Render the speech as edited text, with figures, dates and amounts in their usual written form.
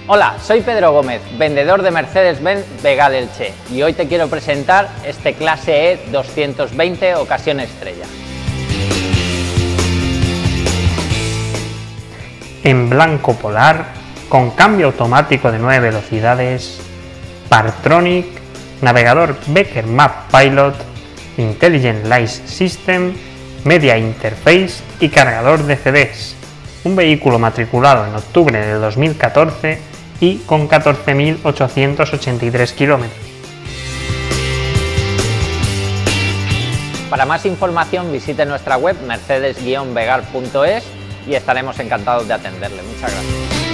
Hola, soy Pedro Gómez, vendedor de Mercedes-Benz Begal Elche, y hoy te quiero presentar este Clase E 220 ocasión estrella. En blanco polar, con cambio automático de 9 velocidades, Partronic, navegador Becker Map Pilot, Intelligent Light System, Media Interface y cargador de CDs. Un vehículo matriculado en octubre de 2014 y con 14.883 kilómetros. Para más información visite nuestra web mercedes-begal.es y estaremos encantados de atenderle. Muchas gracias.